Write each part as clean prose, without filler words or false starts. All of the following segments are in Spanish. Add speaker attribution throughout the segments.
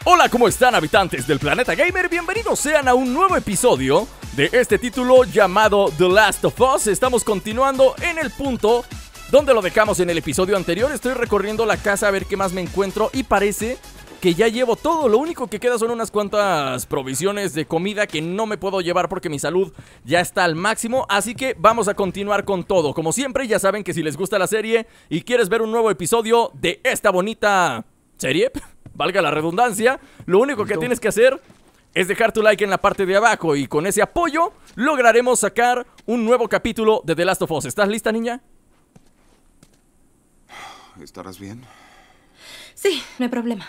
Speaker 1: Hola, ¿cómo están, habitantes del planeta gamer? Bienvenidos sean a un nuevo episodio de este título llamado The Last of Us. Estamos continuando en el punto donde lo dejamos en el episodio anterior. Estoy recorriendo la casa a ver qué más me encuentro y parece que ya llevo todo. Lo único que queda son unas cuantas provisiones de comida que no me puedo llevar porque mi salud ya está al máximo. Así que vamos a continuar con todo. Como siempre, ya saben que si les gusta la serie y quieres ver un nuevo episodio de esta bonita serie, valga la redundancia, lo único que tienes que hacer es dejar tu like en la parte de abajo y con ese apoyo lograremos sacar un nuevo capítulo de The Last of Us. ¿Estás lista, niña?
Speaker 2: ¿Estarás bien?
Speaker 3: Sí, no hay problema.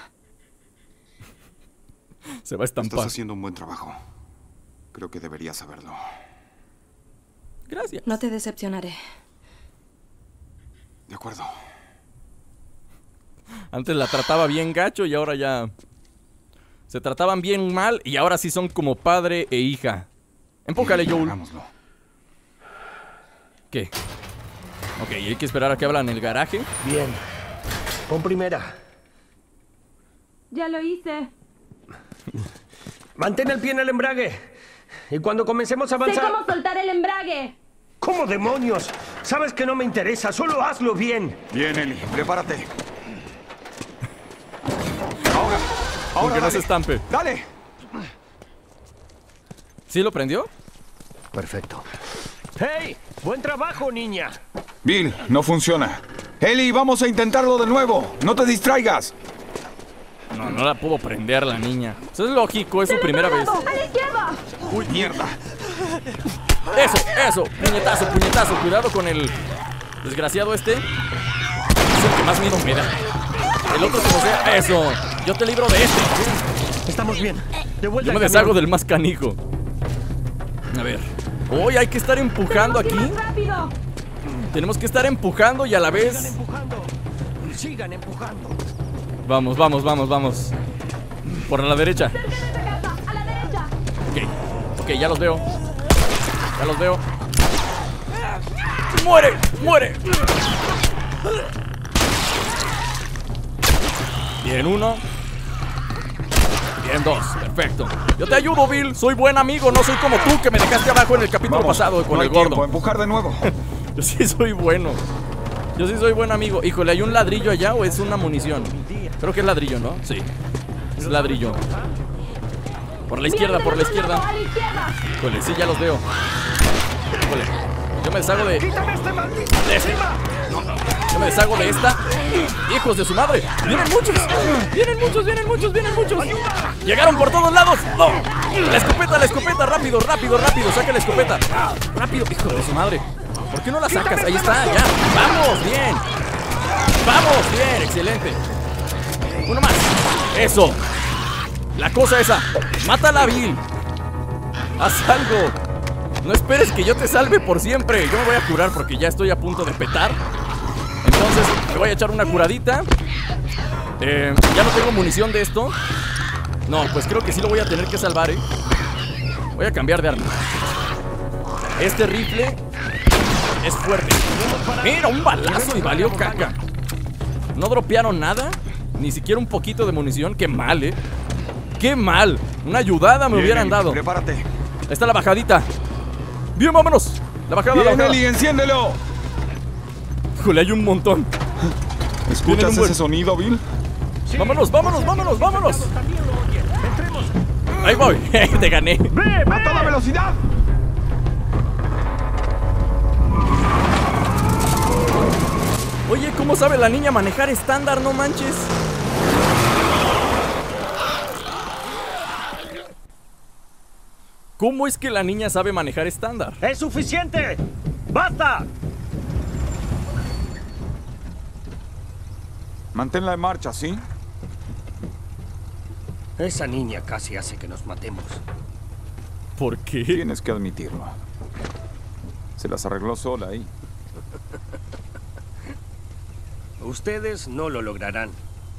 Speaker 1: Se va a estampar.
Speaker 2: Estás haciendo un buen trabajo. Creo que deberías saberlo.
Speaker 1: Gracias.
Speaker 3: No te decepcionaré.
Speaker 2: De acuerdo.
Speaker 1: Antes la trataba bien gacho y ahora ya se trataban bien mal y ahora sí son como padre e hija. Empújale, Joel.
Speaker 2: Hagámoslo.
Speaker 1: ¿Qué? Ok, hay que esperar a que abran el garaje.
Speaker 4: Bien. Pon primera.
Speaker 3: Ya lo hice.
Speaker 4: Mantén el pie en el embrague. Y cuando comencemos a avanzar...
Speaker 3: Sé cómo soltar el embrague.
Speaker 4: ¿Cómo demonios? Sabes que no me interesa, solo hazlo bien.
Speaker 2: Bien, Ellie, prepárate. Ahora
Speaker 1: Que no
Speaker 2: dale.
Speaker 1: se estampe.
Speaker 2: ¡Dale!
Speaker 1: ¿Sí lo prendió?
Speaker 4: Perfecto. ¡Hey! ¡Buen trabajo, niña!
Speaker 2: Bill, no funciona. Ellie, vamos a intentarlo de nuevo. No te distraigas.
Speaker 1: No la puedo prender la niña. Eso es lógico, es su primera vez.
Speaker 3: ¡A la izquierda!
Speaker 2: ¡Uy, mierda!
Speaker 1: Eso, puñetazo, puñetazo. Cuidado con el desgraciado este. Es el que más miedo me da. El otro como sea, eso. Yo te libro de este.
Speaker 4: Estamos bien. De vuelta
Speaker 1: Yo me
Speaker 4: al
Speaker 1: deshago
Speaker 4: camión.
Speaker 1: del más canijo. A ver. Hoy hay que estar empujando aquí.
Speaker 3: ¡Más rápido!
Speaker 1: Tenemos que estar empujando y a la
Speaker 4: Sigan
Speaker 1: vez...
Speaker 4: empujando. Sigan empujando.
Speaker 1: Vamos. Por la derecha.
Speaker 3: ¡Cerca de esa casa! ¡A la derecha!
Speaker 1: Ok, ya los veo. ¡Muere! Bien, uno. Bien, dos. Perfecto. Yo te ayudo, Bill. Soy buen amigo. No soy como tú que me dejaste abajo en el capítulo
Speaker 2: Vamos,
Speaker 1: pasado con
Speaker 2: no
Speaker 1: el
Speaker 2: hay tiempo,
Speaker 1: gordo.
Speaker 2: empujar de nuevo.
Speaker 1: Yo sí soy bueno. Yo sí soy buen amigo. Híjole, ¿hay un ladrillo allá o es una munición? Creo que es ladrillo, ¿no? Sí. Es ladrillo. Por la izquierda, por la izquierda.
Speaker 3: ¡A la izquierda!
Speaker 1: Híjole, sí, ya los veo. Híjole. Yo me deshago de...
Speaker 4: ¡Quítame este maldito!
Speaker 1: Yo me deshago de esta. ¡Hijos de su madre! ¡Vienen muchos! ¡Llegaron por todos lados! ¡No! ¡La escopeta! ¡Rápido! ¡Saca la escopeta! ¡Rápido! ¡Hijo de su madre! ¿Por qué no la sacas? Ahí está, ya. ¡Vamos! ¡Bien! ¡Excelente! Uno más. ¡Eso! La cosa esa. ¡Mátala, Bill! ¡Haz algo! No esperes que yo te salve por siempre. Yo me voy a curar porque ya estoy a punto de petar. Entonces me voy a echar una curadita. Ya no tengo munición de esto. No, pues creo que sí lo voy a tener que salvar, Voy a cambiar de arma. Este rifle es fuerte. Mira, un balazo y valió caca. No dropearon nada. Ni siquiera un poquito de munición. Qué mal, Qué mal. Una ayudada me
Speaker 2: Bien,
Speaker 1: hubieran
Speaker 2: Ellie,
Speaker 1: dado.
Speaker 2: prepárate.
Speaker 1: Ahí está la bajadita. Bien, vámonos. La bajada.
Speaker 2: Bien, Ellie, enciéndelo.
Speaker 1: Híjole, hay un montón.
Speaker 2: ¿Escuchas
Speaker 1: Vienen un buen-
Speaker 2: ese sonido, Bill?
Speaker 4: Sí.
Speaker 1: Vámonos.
Speaker 4: También lo oyen. Entremos.
Speaker 1: Ahí voy. Te gané.
Speaker 4: ¡Ve!
Speaker 2: ¡A toda velocidad!
Speaker 1: Oye, ¿cómo sabe la niña manejar estándar? No manches. ¿Cómo es que la niña sabe manejar estándar?
Speaker 4: ¡Es suficiente! ¡Basta!
Speaker 2: Manténla en marcha, ¿sí?
Speaker 4: Esa niña casi hace que nos matemos.
Speaker 1: ¿Por qué?
Speaker 2: Tienes que admitirlo. Se las arregló sola ahí.
Speaker 4: Ustedes no lo lograrán.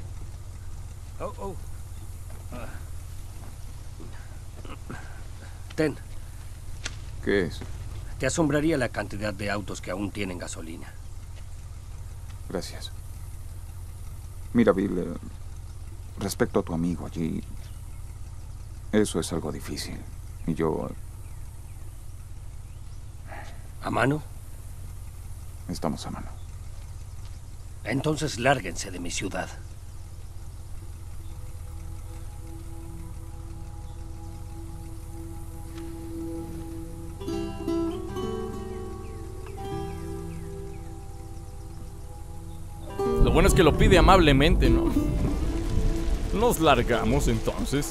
Speaker 4: Ten,
Speaker 2: ¿Qué es?
Speaker 4: te asombraría la cantidad de autos que aún tienen gasolina.
Speaker 2: Gracias. Mira, Bill, respecto a tu amigo allí, eso es algo difícil. Y yo...
Speaker 4: ¿A mano?
Speaker 2: Estamos a mano.
Speaker 4: Entonces lárguense de mi ciudad.
Speaker 1: Lo bueno es que lo pide amablemente, ¿no? Nos largamos entonces.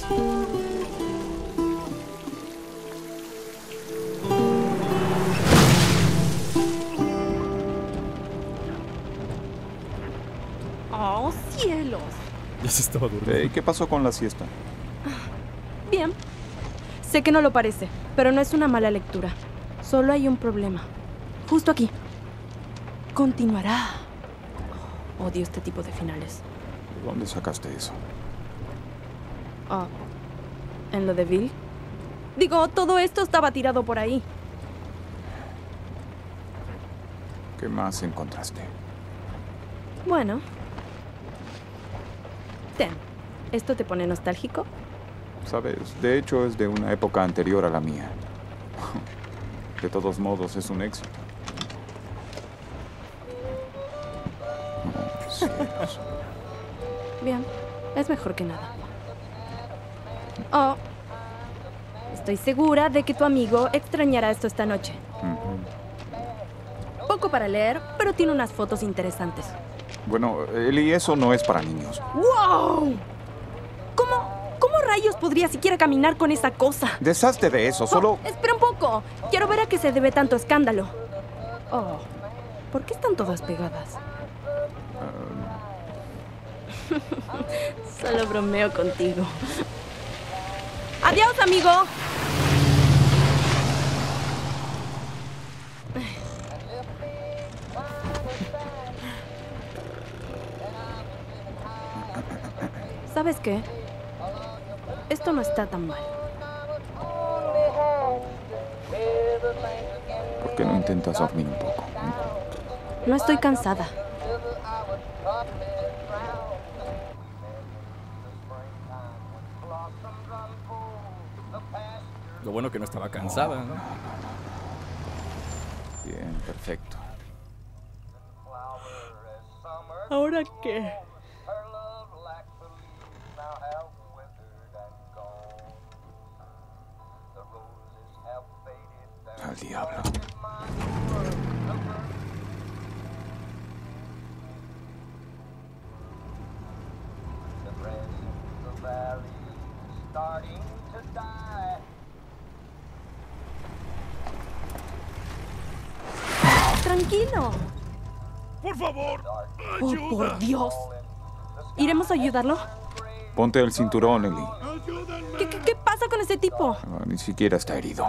Speaker 5: ¡Oh, cielos!
Speaker 1: Ya se estaba durmiendo.
Speaker 2: ¿Qué pasó con la siesta?
Speaker 5: Bien. Sé que no lo parece, pero no es una mala lectura. Solo hay un problema. Justo aquí. Continuará. Odio este tipo de finales.
Speaker 2: ¿De dónde sacaste eso?
Speaker 5: Oh, ¿en lo de Bill? Digo, todo esto estaba tirado por ahí.
Speaker 2: ¿Qué más encontraste?
Speaker 5: Bueno. Ten. ¿Esto te pone nostálgico?
Speaker 2: Sabes, de hecho es de una época anterior a la mía. De todos modos, es un éxito. Oh, cielos.
Speaker 5: Bien. Es mejor que nada. Oh. Estoy segura de que tu amigo extrañará esto esta noche. Poco para leer, pero tiene unas fotos interesantes.
Speaker 2: Bueno, Ellie, eso no es para niños.
Speaker 5: ¡Wow! ¿Cómo rayos podría siquiera caminar con esa cosa?
Speaker 2: Deshazte de eso, solo...
Speaker 5: Oh, espera un poco. Quiero ver a qué se debe tanto escándalo. Oh, ¿por qué están todas pegadas? Solo bromeo contigo. ¡Adiós, amigo! ¿Sabes qué? Esto no está tan mal.
Speaker 2: ¿Por qué no intentas dormir un poco?
Speaker 5: No estoy cansada.
Speaker 1: Lo bueno que no estaba cansada, ¿no?
Speaker 2: Bien, perfecto.
Speaker 5: ¿Ahora qué?
Speaker 2: Al diablo.
Speaker 5: Tranquilo.
Speaker 4: ¡Por favor!
Speaker 5: Oh, por Dios. ¿Iremos a ayudarlo?
Speaker 2: Ponte el cinturón, Ellie.
Speaker 5: ¿Qué pasa con ese tipo?
Speaker 2: Ni siquiera está herido.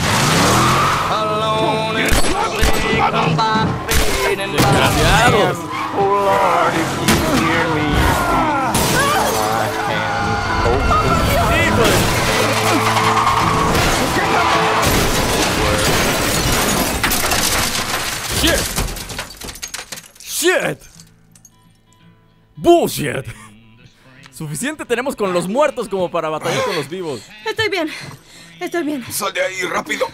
Speaker 1: ¡Desgraciados! ¡Shit! ¡Shit! ¡Bullshit! Suficiente tenemos con los muertos como para batallar con los vivos.
Speaker 5: Estoy bien. Estoy bien.
Speaker 2: ¡Sal de ahí, rápido!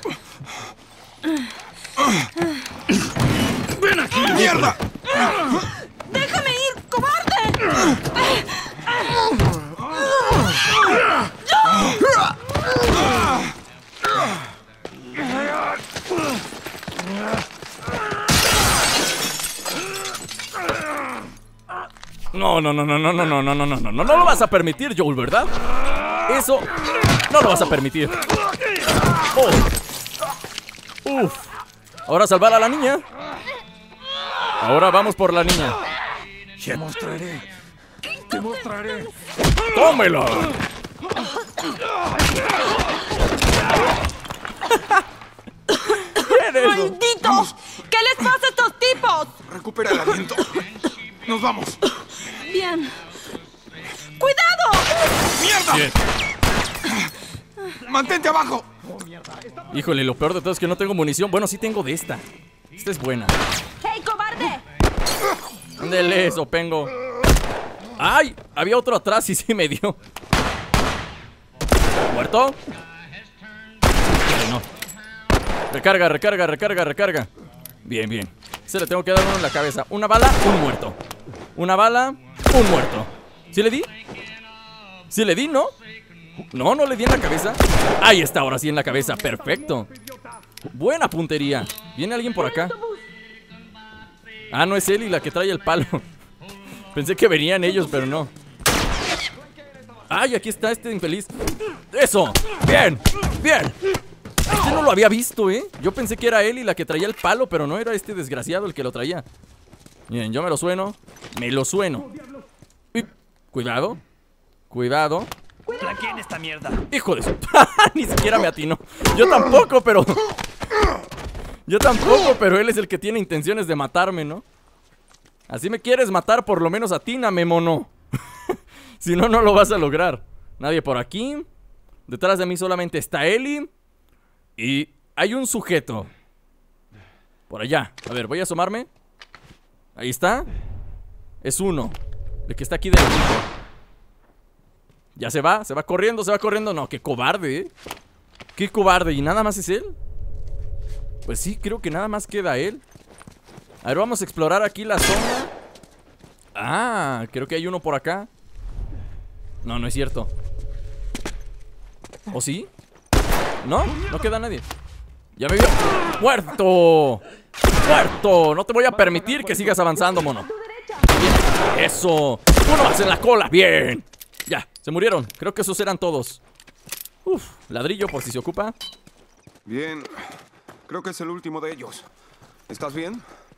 Speaker 4: ¡Ven aquí!
Speaker 2: ¡Mierda!
Speaker 5: ¡Déjame ir, cobarde!
Speaker 1: No lo vas a permitir, Joel, ¿verdad? Eso no lo vas a permitir. Oh. Uf. Ahora salvar a la niña. Ahora vamos por la niña.
Speaker 2: Te mostraré. Te mostraré.
Speaker 1: ¡Tómelo! ¿Quién es eso?
Speaker 5: ¡Malditos! ¿Qué les pasa a estos tipos?
Speaker 2: Recupera el aliento. Nos vamos.
Speaker 5: Bien. ¡Cuidado!
Speaker 2: ¡Mierda!
Speaker 1: Shit.
Speaker 2: ¡Mantente abajo!
Speaker 1: Híjole, lo peor de todo es que no tengo munición. Bueno, sí tengo de esta. Esta es buena.
Speaker 3: ¡Hey, cobarde!
Speaker 1: Ándele eso, pengo. ¡Ay! Había otro atrás y sí me dio. ¿Muerto? No. Recarga, recarga, recarga, recarga. Bien, bien. Se le tengo que dar uno en la cabeza. Una bala, un muerto. Una bala, un muerto. ¿Sí le di? ¿Sí le di, no? No, no le di en la cabeza. Ahí está, ahora sí en la cabeza. Perfecto. Buena puntería. ¿Viene alguien por acá? Ah, no es Ellie la que trae el palo. Pensé que venían ellos, pero no. Ay, aquí está este infeliz. ¡Eso! ¡Bien! ¡Bien! Este no lo había visto, ¿eh? Yo pensé que era Ellie la que traía el palo, pero no era este desgraciado el que lo traía. Bien, yo me lo sueno. Me lo sueno. Uy, cuidado. Cuidado.
Speaker 4: Flanqueen esta mierda.
Speaker 1: ¡Hijo de su... Ni siquiera me atinó. Yo tampoco, pero... Yo tampoco, pero él es el que tiene intenciones de matarme, ¿no? Así me quieres matar, por lo menos atíname, mono. Si no, no lo vas a lograr. Nadie por aquí. Detrás de mí solamente está Ellie. Y hay un sujeto por allá. A ver, voy a asomarme. Ahí está. Es uno. El que está aquí del equipo. Ya se va corriendo, se va corriendo. No, qué cobarde, ¿eh? Qué cobarde, ¿y nada más es él? Pues sí, creo que nada más queda él. A ver, vamos a explorar aquí la zona. Ah, creo que hay uno por acá. No, no es cierto. ¿O sí? No, no queda nadie. Ya me vio. ¡Muerto! ¡Muerto! No te voy a permitir que sigas avanzando, mono. Bien. ¡Eso! ¡Uno más en la cola! ¡Bien! Ya, se murieron. Creo que esos eran todos. Uf, ladrillo por si se ocupa.
Speaker 6: Bien, creo que es el último de ellos. ¿Estás bien?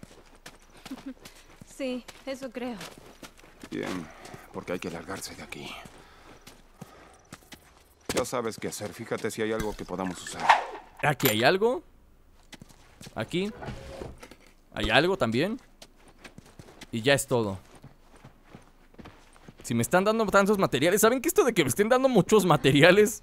Speaker 5: Sí, eso creo.
Speaker 6: Bien, porque hay que largarse de aquí. Ya sabes qué hacer. Fíjate si hay algo que podamos usar.
Speaker 1: Aquí hay algo. Aquí hay algo también. Y ya es todo. Si me están dando tantos materiales, ¿saben que esto de que me estén dando muchos materiales?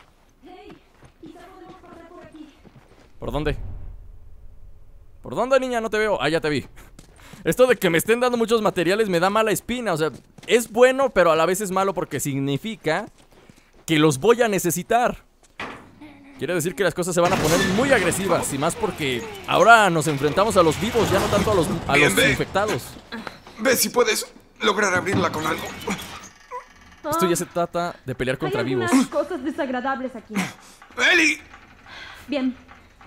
Speaker 1: ¿Por dónde? ¿Por dónde, niña? No te veo. Ah, ya te vi. Esto de que me estén dando muchos materiales me da mala espina. O sea, es bueno, pero a la vez es malo porque significa que los voy a necesitar. Quiere decir que las cosas se van a poner muy agresivas. Y más porque ahora nos enfrentamos a los vivos, ya no tanto a los infectados.
Speaker 6: Ve si puedes lograr abrirla con algo.
Speaker 1: Esto ya se trata de pelear contra
Speaker 3: Hay
Speaker 1: vivos.
Speaker 3: algunas cosas desagradables aquí.
Speaker 6: ¡Ellie!
Speaker 3: Bien.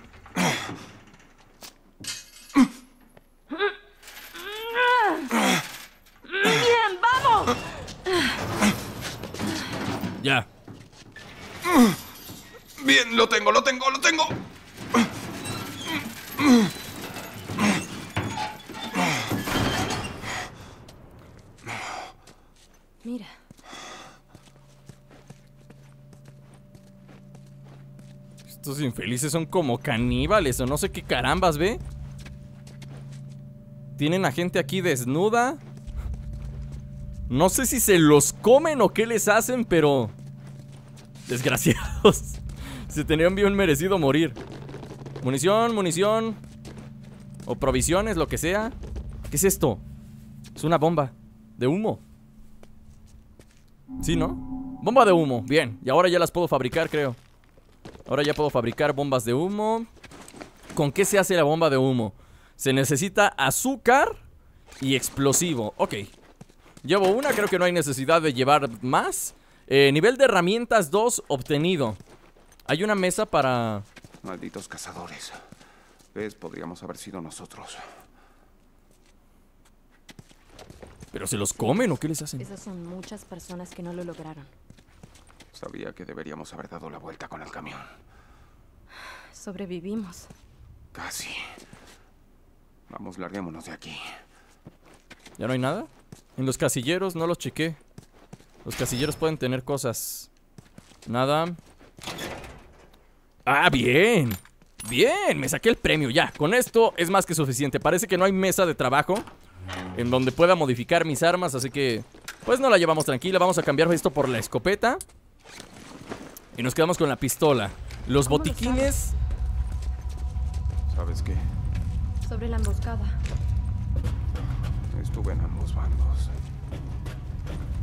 Speaker 3: Bien, vamos.
Speaker 1: Ya.
Speaker 6: Bien, lo tengo.
Speaker 5: Mira.
Speaker 1: Estos infelices son como caníbales o no sé qué carambas, ¿ve? Tienen a gente aquí desnuda. No sé si se los comen o qué les hacen, pero... desgraciados. Se tenían bien merecido morir. Munición, munición. O provisiones, lo que sea. ¿Qué es esto? Es una bomba de humo. ¿Sí, no? Bomba de humo, bien. Y ahora ya las puedo fabricar, creo. Ahora ya puedo fabricar bombas de humo. ¿Con qué se hace la bomba de humo? Se necesita azúcar y explosivo. Ok. Llevo una, creo que no hay necesidad de llevar más. Nivel de herramientas 2 obtenido. Hay una mesa para...
Speaker 6: Malditos cazadores. ¿Ves? Podríamos haber sido nosotros.
Speaker 1: ¿Pero se los comen o qué les hacen?
Speaker 5: Esas son muchas personas que no lo lograron.
Speaker 6: Sabía que deberíamos haber dado la vuelta con el camión.
Speaker 5: Sobrevivimos.
Speaker 6: Casi. Vamos, larguémonos de aquí.
Speaker 1: ¿Ya no hay nada? En los casilleros no los chequé. Los casilleros pueden tener cosas. Nada. ¡Ah, bien! ¡Bien! Me saqué el premio ya. Con esto es más que suficiente. Parece que no hay mesa de trabajo en donde pueda modificar mis armas, así que pues no la llevamos tranquila. Vamos a cambiar esto por la escopeta y nos quedamos con la pistola. Los botiquines.
Speaker 6: ¿Sabes qué?
Speaker 5: Sobre la emboscada.
Speaker 6: Estuve en ambos bandos.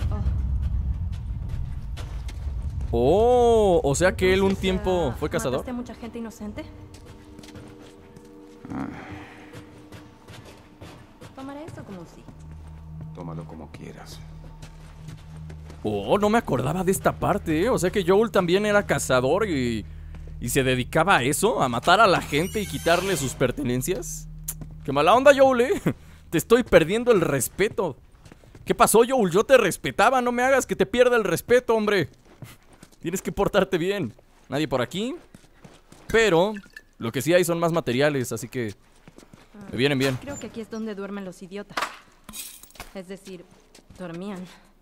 Speaker 1: Oh, o sea que él un tiempo fue cazador.
Speaker 5: ¿Mataste a mucha gente inocente? Tomaré esto como sí.
Speaker 2: Tómalo como quieras.
Speaker 1: Oh, no me acordaba de esta parte, ¿eh? O sea que Joel también era cazador y se dedicaba a eso, a matar a la gente y quitarle sus pertenencias. Qué mala onda, Joel, ¿eh? Te estoy perdiendo el respeto. ¿Qué pasó, Joel? Yo te respetaba, no me hagas que te pierda el respeto, hombre. Tienes que portarte bien. Nadie por aquí. Pero lo que sí hay son más materiales, así que me vienen bien.
Speaker 5: Creo que aquí es donde duermen los idiotas. Es decir, dormían.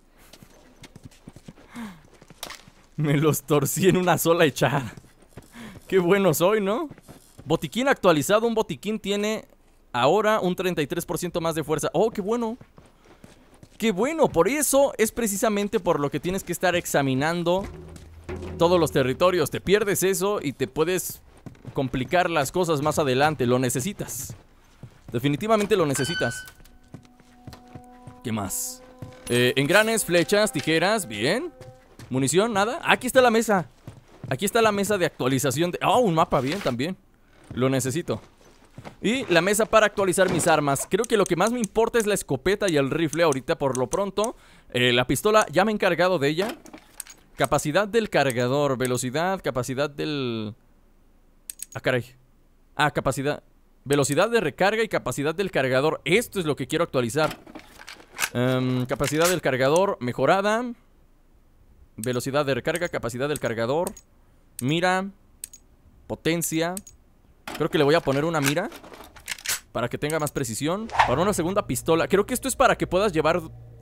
Speaker 1: Me los torcí en una sola echada. Qué bueno soy, ¿no? Botiquín actualizado. Un botiquín tiene ahora un 33% más de fuerza. Oh, qué bueno. Qué bueno, por eso es precisamente por lo que tienes que estar examinando todos los territorios. Te pierdes eso y te puedes complicar las cosas más adelante. Lo necesitas. Definitivamente lo necesitas. ¿Qué más? Engranes, flechas, tijeras, bien. Munición, nada. Aquí está la mesa. Aquí está la mesa de actualización de... Oh, un mapa, bien, también. Lo necesito. Y la mesa para actualizar mis armas. Creo que lo que más me importa es la escopeta y el rifle ahorita por lo pronto. La pistola, ya me he encargado de ella. Capacidad del cargador, velocidad, capacidad del... Ah, caray. Ah, capacidad... Velocidad de recarga y capacidad del cargador. Esto es lo que quiero actualizar. Capacidad del cargador mejorada. Velocidad de recarga, capacidad del cargador. Mira. Potencia. Creo que le voy a poner una mira para que tenga más precisión. Para una segunda pistola. Creo que esto es para que puedas llevar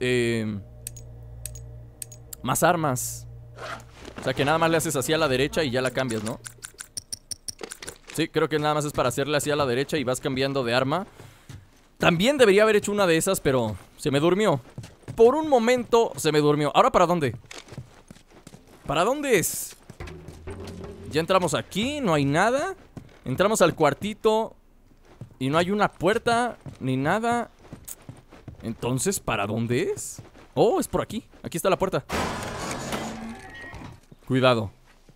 Speaker 1: más armas. O sea que nada más le haces así a la derecha y ya la cambias, ¿no? Sí, creo que nada más es para hacerle así a la derecha y vas cambiando de arma. También debería haber hecho una de esas, pero se me durmió. Por un momento se me durmió. ¿Ahora para dónde? ¿Para dónde es? Ya entramos aquí, no hay nada. Entramos al cuartito y no hay una puerta ni nada. Entonces, ¿para dónde es? Oh, es por aquí. Aquí está la puerta. Cuidado.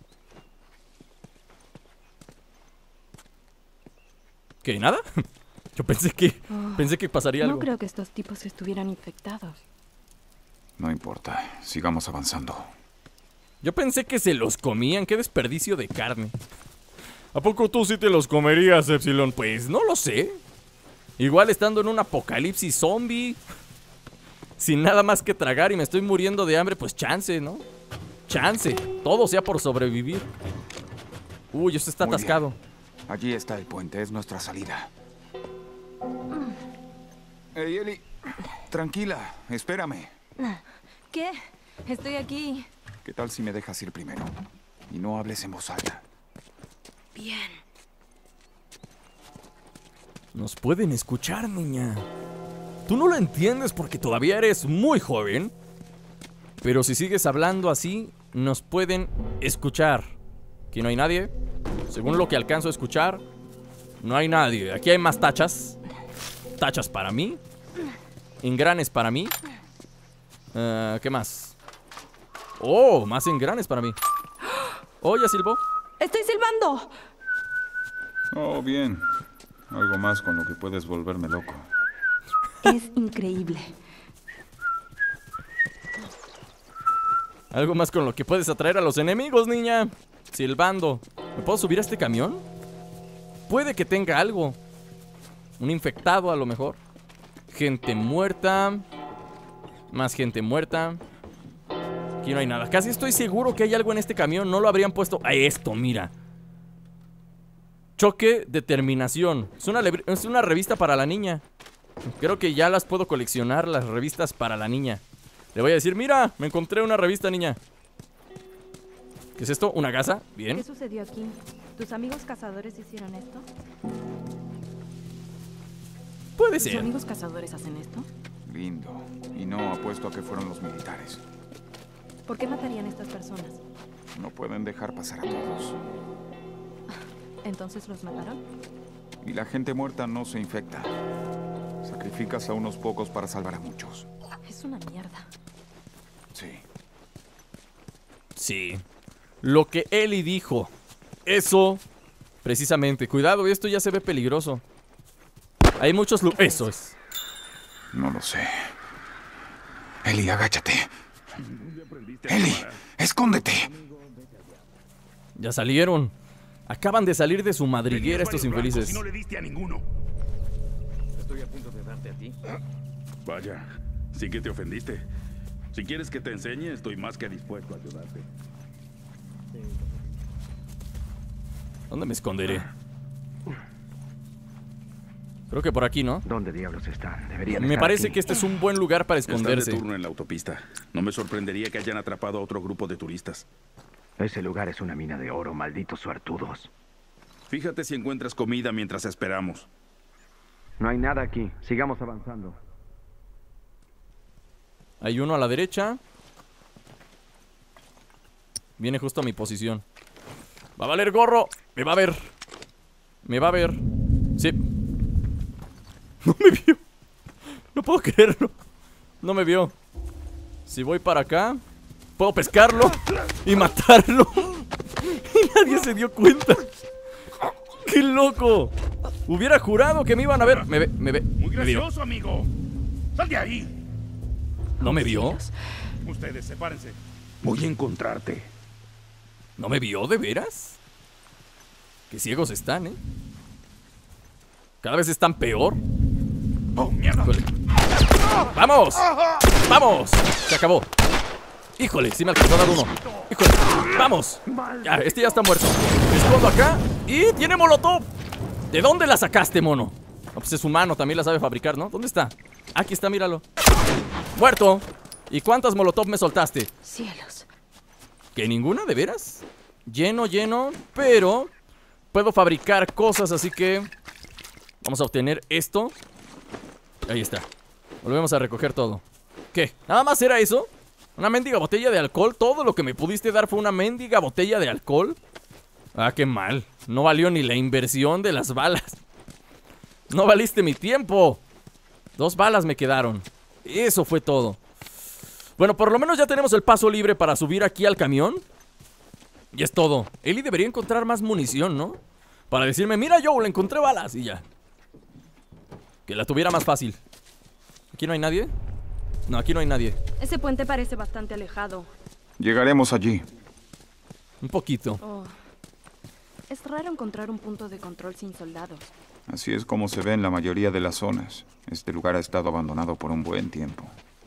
Speaker 1: ¿Qué? ¿Nada? Yo pensé que pasaría algo.
Speaker 5: No creo que estos tipos estuvieran infectados.
Speaker 2: No importa, sigamos avanzando.
Speaker 1: Yo pensé que se los comían. Qué desperdicio de carne. ¿A poco tú sí te los comerías, Epsilon? Pues no lo sé. Igual estando en un apocalipsis zombie, sin nada más que tragar y me estoy muriendo de hambre, pues chance, ¿no? Chance. Todo sea por sobrevivir. Uy, esto está
Speaker 2: Muy
Speaker 1: atascado.
Speaker 2: bien. Allí está el puente, es nuestra salida. Hey, Ellie. Tranquila, espérame.
Speaker 5: ¿Qué? Estoy aquí.
Speaker 2: ¿Qué tal si me dejas ir primero? Y no hables en voz alta.
Speaker 5: Bien.
Speaker 1: Nos pueden escuchar, niña. Tú no lo entiendes porque todavía eres muy joven. Pero si sigues hablando así, nos pueden escuchar. Aquí no hay nadie. Según lo que alcanzo a escuchar, no hay nadie. Aquí hay más tachas. Tachas para mí. Engranes para mí. ¿Qué más? Oh, más engranes para mí. Oh, ya silbó.
Speaker 5: ¡Estoy silbando!
Speaker 2: Oh, bien. Algo más con lo que puedes volverme loco.
Speaker 5: Es increíble.
Speaker 1: Algo más con lo que puedes atraer a los enemigos, niña. Silbando. ¿Me puedo subir a este camión? Puede que tenga algo. Un infectado a lo mejor. Gente muerta. Más gente muerta. Aquí no hay nada. Casi estoy seguro que hay algo en este camión. No lo habrían puesto a esto, mira. Choque Determinación. Es una revista para la niña. Creo que ya las puedo coleccionar, las revistas para la niña. Le voy a decir, mira, me encontré una revista, niña. ¿Qué es esto? ¿Una gasa? Bien.
Speaker 5: ¿Qué sucedió aquí? ¿Tus amigos cazadores hicieron esto?
Speaker 1: Puede
Speaker 5: ¿Tus
Speaker 1: ser.
Speaker 5: amigos cazadores hacen esto?
Speaker 2: Lindo. Y no apuesto a que fueron los militares.
Speaker 5: ¿Por qué matarían a estas personas?
Speaker 2: No pueden dejar pasar a todos.
Speaker 5: ¿Entonces los mataron?
Speaker 2: Y la gente muerta no se infecta. Sacrificas a unos pocos para salvar a muchos.
Speaker 5: Es una mierda.
Speaker 2: Sí.
Speaker 1: Sí. lo que Ellie dijo. Eso, precisamente. Cuidado, esto ya se ve peligroso. Hay muchos Eso es.
Speaker 2: No lo sé. Ellie, agáchate. Ellie, escóndete.
Speaker 1: Ya salieron. Acaban de salir de su madriguera estos infelices.
Speaker 7: Y no le diste a ninguno.
Speaker 8: Estoy a punto de darte a ti.
Speaker 7: Vaya, sí que te ofendiste. Si quieres que te enseñe, estoy más que dispuesto a ayudarte.
Speaker 1: ¿Dónde me esconderé? Creo que por aquí, ¿no?
Speaker 4: ¿Dónde diablos están? Deberían
Speaker 1: Me
Speaker 4: estar
Speaker 1: parece
Speaker 4: aquí.
Speaker 1: que este es un buen lugar para
Speaker 7: Están
Speaker 1: esconderse.
Speaker 7: de turno en la autopista. No me sorprendería que hayan atrapado a otro grupo de turistas.
Speaker 4: Ese lugar es una mina de oro, malditos suertudos.
Speaker 7: Fíjate si encuentras comida mientras esperamos.
Speaker 4: No hay nada aquí. Sigamos avanzando.
Speaker 1: Hay uno a la derecha. Viene justo a mi posición. Va a valer gorro. Me va a ver. Me va a ver. Sí. No me vio. No puedo creerlo. No me vio. Si voy para acá, puedo pescarlo y matarlo. Y nadie se dio cuenta. ¡Qué loco! Hubiera jurado que me iban a ver. Me ve.
Speaker 7: Muy
Speaker 1: Me vio.
Speaker 7: gracioso, amigo. Sal de ahí.
Speaker 1: ¿No me vio?
Speaker 7: Ustedes, sepárense. Voy a encontrarte.
Speaker 1: ¿No me vio de veras? Qué ciegos están, ¿eh? Cada vez están peor.
Speaker 7: ¡Oh, mierda!
Speaker 1: Híjole. ¡Vamos! ¡Vamos! Se acabó. Híjole, sí me alcanzó a dar uno. Híjole, vamos. Ya, este ya está muerto. Me escondo acá y tiene molotov. ¿De dónde la sacaste, mono? No, pues es humano, también la sabe fabricar, ¿no? ¿Dónde está? Aquí está, míralo. Muerto. ¿Y cuántas molotov me soltaste?
Speaker 5: Cielos.
Speaker 1: ¿Que ninguna, de veras? Lleno, pero puedo fabricar cosas, así que vamos a obtener esto. Ahí está. Volvemos a recoger todo. ¿Qué? ¿Nada más era eso? ¿Una mendiga botella de alcohol? ¿Todo lo que me pudiste dar fue una mendiga botella de alcohol? Ah, qué mal. No valió ni la inversión de las balas. No valiste mi tiempo. 2 balas me quedaron. Eso fue todo. Bueno, por lo menos ya tenemos el paso libre para subir aquí al camión. Y es todo. Ellie debería encontrar más munición, ¿no? Para decirme, mira Joe, le encontré balas y ya. Que la tuviera más fácil. ¿Aquí no hay nadie? No, aquí no hay nadie.
Speaker 5: Ese puente parece bastante alejado.
Speaker 2: Llegaremos allí.
Speaker 1: Un poquito.
Speaker 5: Oh. Es raro encontrar un punto de control sin soldados.
Speaker 2: Así es como se ve en la mayoría de las zonas. Este lugar ha estado abandonado por un buen tiempo.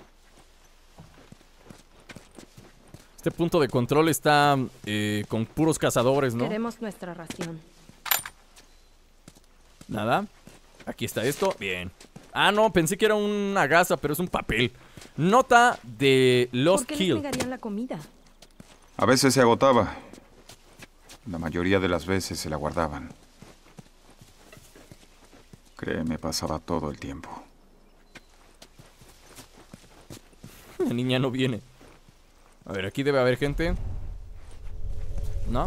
Speaker 1: Este punto de control está con puros cazadores, ¿no?
Speaker 5: Queremos nuestra ración.
Speaker 1: Nada. Aquí está esto. Bien. Ah, no, pensé que era una gasa, pero es un papel. Nota de Lost
Speaker 5: ¿Por qué
Speaker 1: Kill.
Speaker 5: les negarían la comida?
Speaker 2: A veces se agotaba. La mayoría de las veces se la guardaban. Créeme, pasaba todo el tiempo.
Speaker 1: La niña no viene. A ver, aquí debe haber gente. ¿No?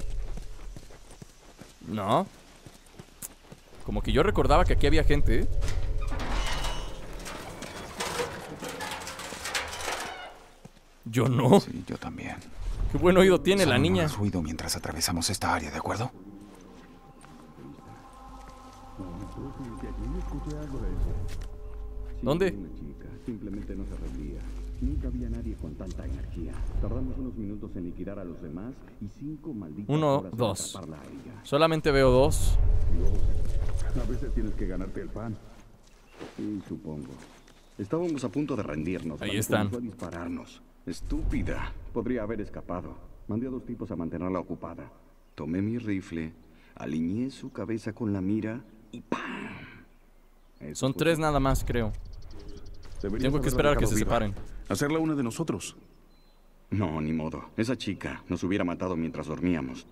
Speaker 1: No. Como que yo recordaba que aquí había gente, ¿eh? Yo no.
Speaker 2: Sí, yo también.
Speaker 1: Qué buen oído tiene la
Speaker 2: Solo no
Speaker 1: niña.
Speaker 2: hagas ruido mientras atravesamos esta área, ¿de acuerdo?
Speaker 1: ¿Dónde?
Speaker 9: Una chica, simplemente no se rendía. Nunca había nadie con tanta energía. Tardamos unos minutos en liquidar a los demás y 5 malditas
Speaker 1: 1,
Speaker 9: horas en
Speaker 1: 2.
Speaker 9: atraparla a ella.
Speaker 1: Solamente veo 2.
Speaker 9: A veces tienes que ganarte el pan. Sí, supongo. Estábamos a punto de rendirnos.
Speaker 1: Ahí
Speaker 9: cuando
Speaker 1: están.
Speaker 9: comenzó a dispararnos. Estúpida. Podría haber escapado. Mandé a 2 tipos a mantenerla ocupada. Tomé mi rifle, alineé su cabeza con la mira y ¡pam! Eso
Speaker 1: Son
Speaker 9: fue
Speaker 1: 3
Speaker 9: todo.
Speaker 1: nada más, creo.
Speaker 9: Deberías
Speaker 1: Tengo que
Speaker 9: haberla
Speaker 1: esperar a que
Speaker 9: dejado
Speaker 1: se
Speaker 9: viva.
Speaker 1: separen.
Speaker 7: Hacerla una de nosotros.
Speaker 9: No, ni modo. Esa chica nos hubiera matado mientras dormíamos.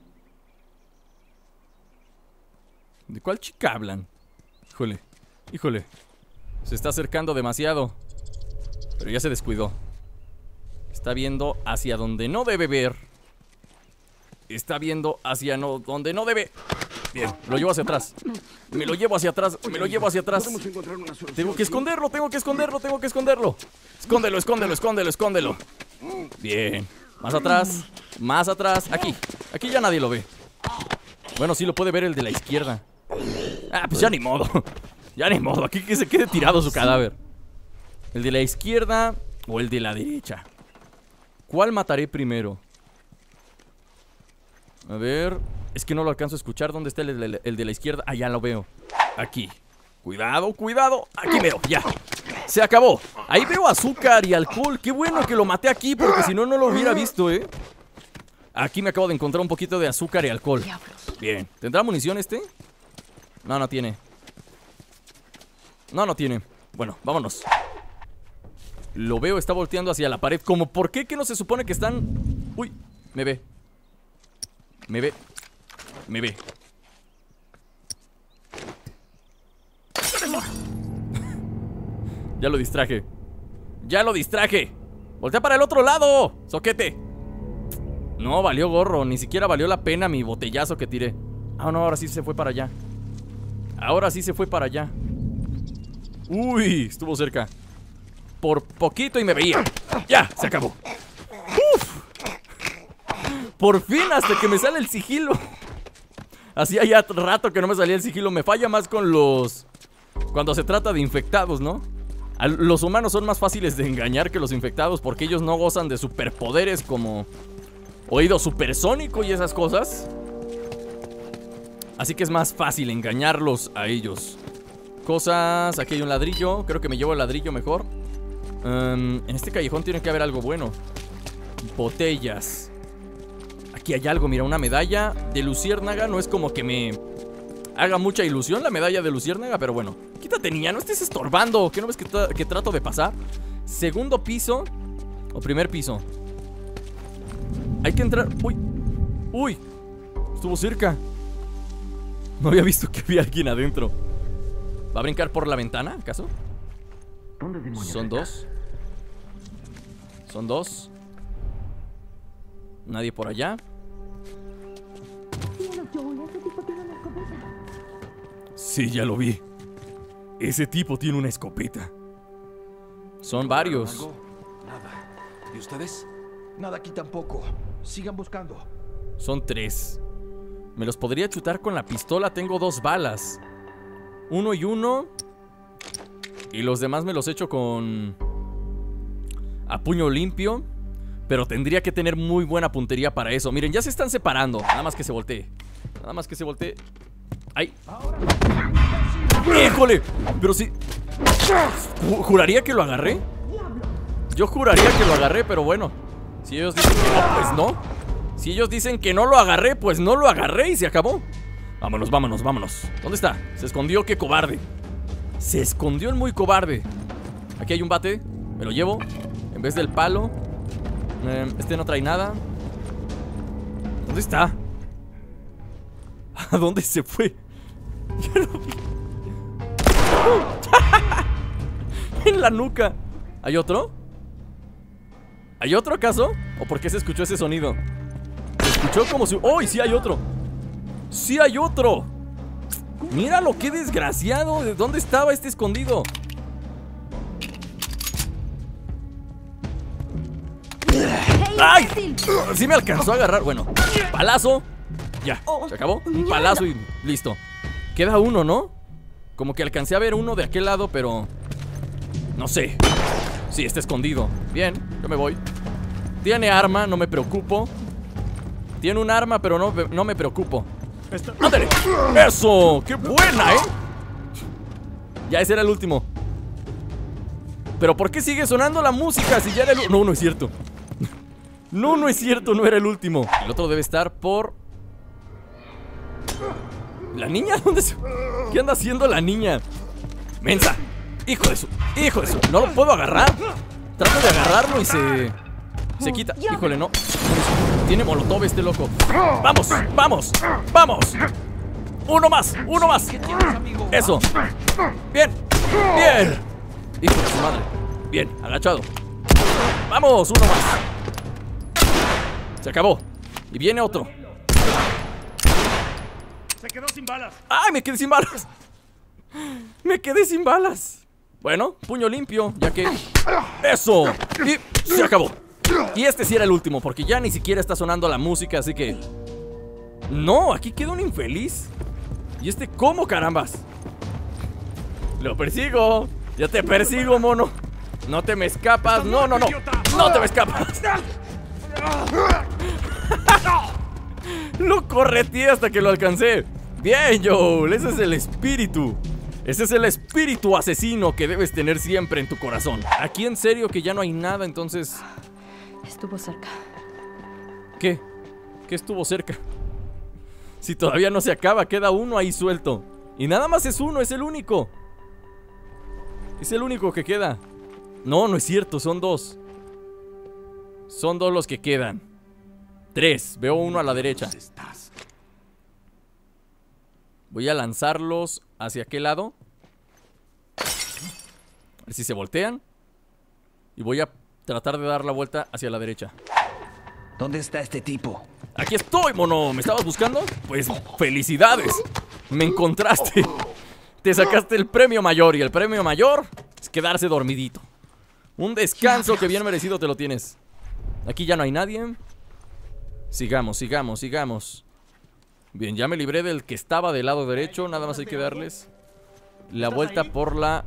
Speaker 1: ¿De cuál chica hablan? Híjole, híjole. Se está acercando demasiado. Pero ya se descuidó. Está viendo hacia donde no debe ver. Está viendo hacia donde no debe. Bien, lo llevo hacia atrás. Me lo llevo hacia atrás, me lo llevo hacia atrás.
Speaker 9: Podemos encontrar una solución.
Speaker 1: Tengo que esconderlo, tengo que esconderlo, tengo que esconderlo. Escóndelo, escóndelo, escóndelo, escóndelo. Bien. Más atrás. Más atrás. Aquí. Aquí ya nadie lo ve. Bueno, sí lo puede ver el de la izquierda. Ah, pues ya ni modo. Ya ni modo. Aquí que se quede tirado su cadáver. ¿El de la izquierda o el de la derecha? ¿Cuál mataré primero? A ver. Es que no lo alcanzo a escuchar. ¿Dónde está el de la izquierda? Ah, ya lo veo. Aquí. Cuidado, cuidado. Aquí veo, ya. Se acabó. Ahí veo azúcar y alcohol. Qué bueno que lo maté aquí, porque si no, no lo hubiera visto, ¿eh? Aquí me acabo de encontrar un poquito de azúcar y alcohol. Bien. ¿Tendrá munición este? No, no tiene. No, no tiene. Bueno, vámonos. Lo veo, está volteando hacia la pared. ¿Cómo? ¿Por qué? ¿Que no se supone que están...? Uy, me ve. Me ve. Me ve. Ya lo distraje. Ya lo distraje. Voltea para el otro lado, soquete. No, valió gorro. Ni siquiera valió la pena mi botellazo que tiré. Ah, no, ahora sí se fue para allá. Ahora sí se fue para allá. Uy, estuvo cerca. Por poquito y me veía. Ya, se acabó. Uf. Por fin, hasta que me sale el sigilo. Hacía ya rato que no me salía el sigilo. Me falla más con los... Cuando se trata de infectados, ¿no? Los humanos son más fáciles de engañar que los infectados, porque ellos no gozan de superpoderes como oído supersónico y esas cosas. Así que es más fácil engañarlos a ellos. Cosas... Aquí hay un ladrillo. Creo que me llevo el ladrillo mejor. En este callejón tiene que haber algo bueno. Botellas. Aquí hay algo, mira, una medalla de luciérnaga. No es como que me haga mucha ilusión la medalla de luciérnaga, pero bueno. Quítate, niña, no estés estorbando. ¿Qué no ves que trato de pasar? Segundo piso o primer piso. Hay que entrar. Uy. Uy. Estuvo cerca. No había visto que había alguien adentro. ¿Va a brincar por la ventana, acaso? Son dos. Son dos. Nadie por allá. Sí, ya lo vi. Ese tipo tiene una escopeta. Son varios.
Speaker 4: Nada. ¿Y ustedes? Nada aquí tampoco. Sigan buscando.
Speaker 1: Son tres. Me los podría chutar con la pistola. Tengo 2 balas. 1 y 1. Y los demás me los echo con... a puño limpio. Pero tendría que tener muy buena puntería para eso. Miren, ya se están separando. Nada más que se voltee. Nada más que se voltee. ¡Ay! ¡Híjole! Pero sí... Juraría que lo agarré. Yo juraría que lo agarré, pero bueno. Si ellos dicen que no, pues no. Si ellos dicen que no lo agarré, pues no lo agarré y se acabó. Vámonos, vámonos, vámonos. ¿Dónde está? Se escondió, qué cobarde. Se escondió el muy cobarde. Aquí hay un bate. Me lo llevo. En vez del palo. Este no trae nada. ¿Dónde está? ¿A dónde se fue? Ya lo vi. En la nuca. ¿Hay otro? ¿Hay otro acaso? ¿O por qué se escuchó ese sonido? Se escuchó como si... ¡Oh! ¡Sí hay otro! ¡Sí hay otro! ¡Míralo! ¡Qué desgraciado! ¿De dónde estaba este escondido? ¡Ay! Sí me alcanzó a agarrar. Bueno, palazo. Ya, se acabó. Un palazo y listo. Queda uno, ¿no? Como que alcancé a ver uno de aquel lado, pero... no sé. Sí, está escondido. Bien, yo me voy. Tiene arma, no me preocupo. Tiene un arma, pero no me preocupo. ¡Ándale! ¡Eso! ¡Qué buena, Ya ese era el último. ¿Pero por qué sigue sonando la música si ya era el... No, no es cierto. No, no es cierto, no era el último. El otro debe estar por... ¿La niña? ¿Dónde se... ¿Qué anda haciendo la niña? ¡Mensa! ¡Hijo de su! ¡Hijo de su! ¿No lo puedo agarrar? Trato de agarrarlo y se quita. Híjole, no. Tiene molotov este loco. ¡Vamos! ¡Vamos! ¡Vamos! ¡Uno más! ¡Uno más! ¡Eso! ¡Bien! ¡Bien! ¡Hijo de su madre! Bien, agachado. ¡Vamos! ¡Uno más! Se acabó. Y viene otro.
Speaker 7: Se quedó sin balas.
Speaker 1: ¡Ay! Me quedé sin balas. Me quedé sin balas. Bueno, puño limpio, ya que... ¡Eso! Y se acabó. Y este sí era el último, porque ya ni siquiera está sonando la música, así que... No, aquí queda un infeliz. ¿Y este cómo, carambas? Lo persigo. Ya te persigo, mono. No te me escapas. No, no, no. No te me escapas. Lo correteé hasta que lo alcancé. Bien, Joel. Ese es el espíritu. Ese es el espíritu asesino que debes tener siempre en tu corazón. Aquí en serio que ya no hay nada, entonces...
Speaker 5: Estuvo cerca.
Speaker 1: ¿Qué? ¿Qué estuvo cerca? Si todavía no se acaba, queda uno ahí suelto. Y nada más es uno, es el único. Es el único que queda. No, no es cierto, son dos. Son dos los que quedan. 3, veo uno a la derecha. Voy a lanzarlos hacia aquel lado. A ver si se voltean. Y voy a tratar de dar la vuelta hacia la derecha.
Speaker 4: ¿Dónde está este tipo?
Speaker 1: Aquí estoy, mono. ¿Me estabas buscando? Pues felicidades. Me encontraste. Te sacaste el premio mayor. Y el premio mayor es quedarse dormidito. Un descanso que bien merecido te lo tienes. Aquí ya no hay nadie. Sigamos, sigamos, sigamos. Bien, ya me libré del que estaba del lado derecho. Nada más hay que darles la vuelta por la...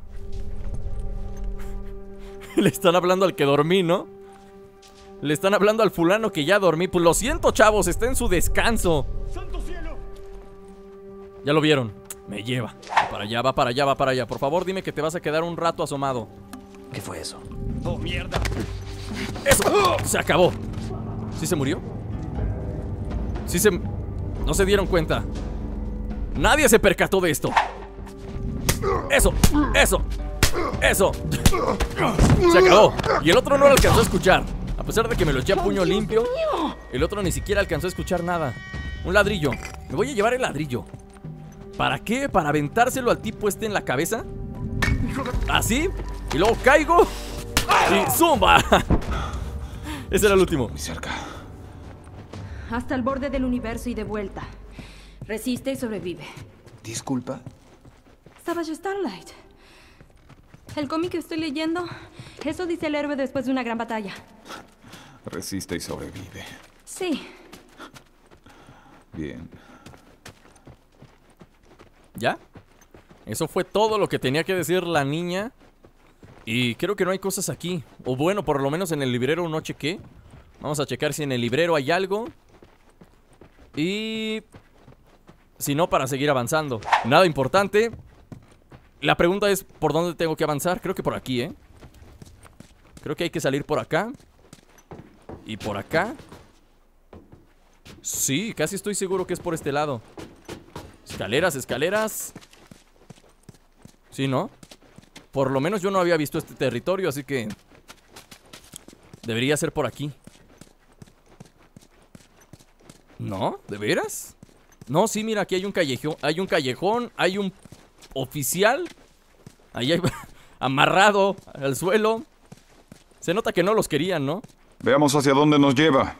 Speaker 1: Le están hablando al que dormí, ¿no? Le están hablando al fulano que ya dormí. Pues lo siento, chavos, está en su descanso. ¡Santo cielo! Ya lo vieron. Me lleva. Va para allá, va para allá, va para allá. Por favor, dime que te vas a quedar un rato asomado.
Speaker 4: ¿Qué fue eso?
Speaker 8: ¡Oh, mierda!
Speaker 1: ¡Eso! Se acabó. ¿Sí se murió? Sí se... No se dieron cuenta. Nadie se percató de esto. Eso, eso, eso. Se acabó. Y el otro no lo alcanzó a escuchar. A pesar de que me lo eché a puño limpio, el otro ni siquiera alcanzó a escuchar nada. Un ladrillo. Me voy a llevar el ladrillo. ¿Para qué? ¿Para aventárselo al tipo este en la cabeza? ¿Así? Y luego caigo y ¡zumba! Ese era el último.
Speaker 2: Muy cerca.
Speaker 3: Hasta el borde del universo y de vuelta. Resiste y sobrevive.
Speaker 2: Disculpa.
Speaker 5: Savage Starlight. El cómic que estoy leyendo, eso dice el héroe después de una gran batalla.
Speaker 2: Resiste y sobrevive.
Speaker 5: Sí.
Speaker 2: Bien.
Speaker 1: ¿Ya? Eso fue todo lo que tenía que decir la niña. Y creo que no hay cosas aquí. O bueno, por lo menos en el librero no chequé. Vamos a checar si en el librero hay algo. Y... si no, para seguir avanzando. Nada importante. La pregunta es, ¿por dónde tengo que avanzar? Creo que por aquí, ¿eh? Creo que hay que salir por acá. Y por acá. Sí, casi estoy seguro que es por este lado. Escaleras, escaleras. Sí, ¿no? Por lo menos yo no había visto este territorio, así que... debería ser por aquí. ¿No? ¿De veras? No, sí, mira, aquí hay un callejón. Hay un callejón, hay un oficial. Ahí hay... amarrado al suelo. Se nota que no los querían, ¿no?
Speaker 6: Veamos hacia dónde nos lleva.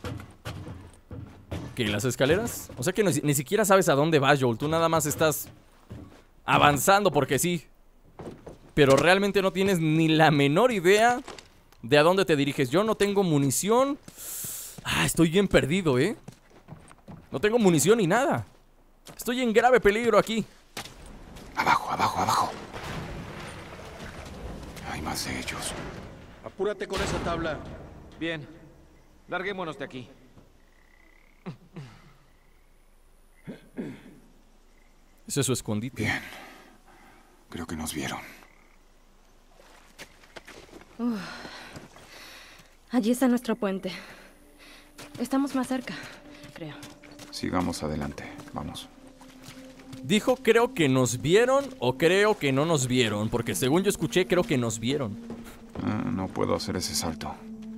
Speaker 1: ¿Qué? ¿Las escaleras? O sea que ni siquiera sabes a dónde vas, Joel. Tú nada más estás avanzando porque sí. Pero realmente no tienes ni la menor idea de a dónde te diriges. Yo no tengo munición. Ah, estoy bien perdido, ¿eh? No tengo munición ni nada. Estoy en grave peligro aquí.
Speaker 2: Abajo, abajo, abajo. Hay más de ellos.
Speaker 8: Apúrate con esa tabla. Bien. Larguémonos de aquí.
Speaker 1: Ese es su escondite.
Speaker 2: Bien. Creo que nos vieron.
Speaker 5: Allí está nuestro puente. Estamos más cerca, creo.
Speaker 2: Sigamos adelante. Vamos.
Speaker 1: Dijo creo que nos vieron o creo que no nos vieron. Porque según yo escuché, creo que nos vieron.
Speaker 2: No puedo hacer ese salto.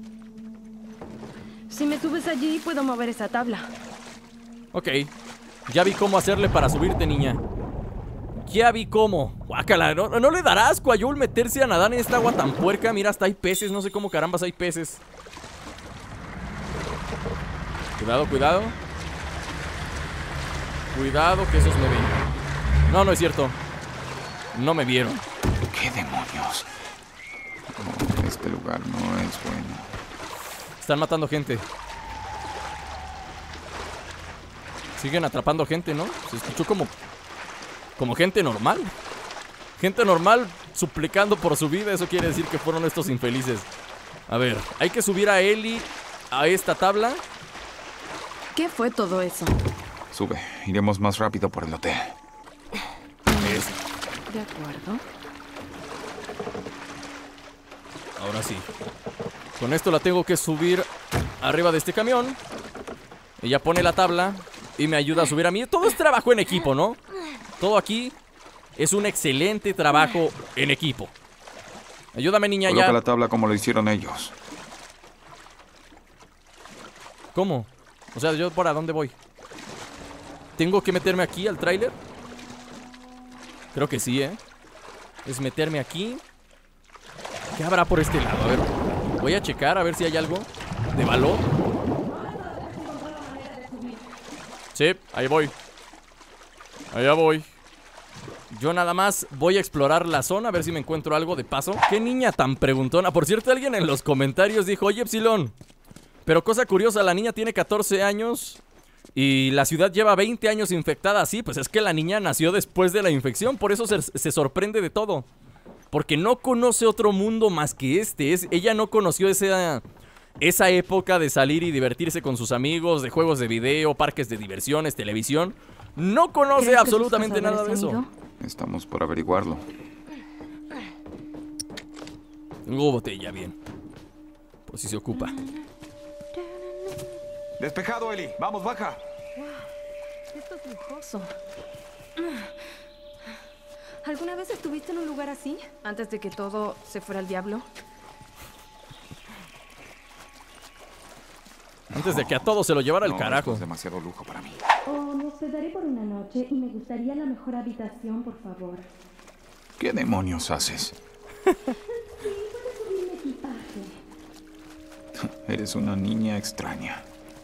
Speaker 5: Si me subes allí, puedo mover esa tabla.
Speaker 1: Ok. Ya vi cómo hacerle para subirte, niña. Ya vi cómo. Guácala, ¿no le dará asco a Joel meterse a nadar en esta agua tan puerca? Mira, hasta hay peces, no sé cómo carambas hay peces. Cuidado, cuidado. Cuidado que esos me ven. No, no es cierto. No me vieron.
Speaker 2: ¿Qué demonios? Oh, este lugar no es bueno.
Speaker 1: Están matando gente. Siguen atrapando gente, ¿no? Se escuchó como gente normal. Gente normal suplicando por su vida. Eso quiere decir que fueron estos infelices. A ver, hay que subir a Ellie a esta tabla.
Speaker 5: ¿Qué fue todo eso?
Speaker 2: Sube. Iremos más rápido por el hotel.
Speaker 5: De acuerdo.
Speaker 1: Ahora sí. Con esto la tengo que subir arriba de este camión. Ella pone la tabla y me ayuda a subir a mí. Todo es trabajo en equipo, ¿no? Todo aquí es un excelente trabajo en equipo. Ayúdame, niña,
Speaker 2: Coloca
Speaker 1: ya.
Speaker 2: la tabla como lo hicieron ellos.
Speaker 1: ¿Cómo? O sea, ¿yo por a dónde voy? ¿Tengo que meterme aquí al tráiler? Creo que sí, ¿eh? Es meterme aquí. ¿Qué habrá por este lado? A ver, voy a checar a ver si hay algo de valor. Sí, ahí voy. Allá voy. Yo nada más voy a explorar la zona, a ver si me encuentro algo de paso. Qué niña tan preguntona. Por cierto, alguien en los comentarios dijo: oye, Epsilon, pero cosa curiosa, la niña tiene 14 años y la ciudad lleva 20 años infectada. Sí, pues es que la niña nació después de la infección. Por eso se sorprende de todo. Porque no conoce otro mundo más que este. Ella no conoció esa época de salir y divertirse con sus amigos, de juegos de video, parques de diversiones, televisión. No conoce absolutamente nada de eso.
Speaker 2: Estamos por averiguarlo.
Speaker 1: Tengo botella, bien. Por si se ocupa.
Speaker 6: Despejado, Ellie. Vamos, baja.
Speaker 3: Esto es lujoso. ¿Alguna vez estuviste en un lugar así? Antes de que todo se fuera al diablo.
Speaker 1: Antes de que a todo se lo llevara el carajo.
Speaker 2: Es demasiado lujo para mí.
Speaker 3: Oh, me hospedaré por una noche y me gustaría la mejor habitación, por favor.
Speaker 2: ¿Qué demonios haces?
Speaker 3: Sí, puedes subir mi equipaje.
Speaker 2: Eres una niña extraña.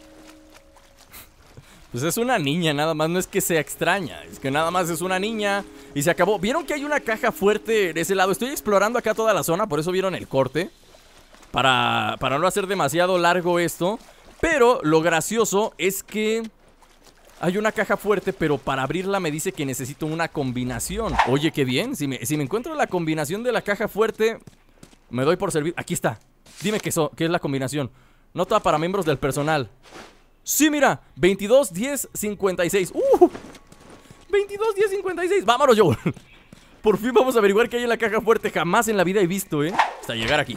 Speaker 1: Pues es una niña, nada más, no es que sea extraña. Es que nada más es una niña y se acabó. ¿Vieron que hay una caja fuerte de ese lado? Estoy explorando acá toda la zona, por eso vieron el corte. Para no hacer demasiado largo esto. Pero lo gracioso es que hay una caja fuerte, pero para abrirla me dice que necesito una combinación. Oye, qué bien, si me encuentro la combinación de la caja fuerte, me doy por servido. Aquí está, dime qué es la combinación. Nota para miembros del personal. Sí, mira, 22, 10, 56. 22, 10, 56. Vámonos, Joel. Por fin vamos a averiguar qué hay en la caja fuerte. Jamás en la vida he visto, hasta llegar aquí.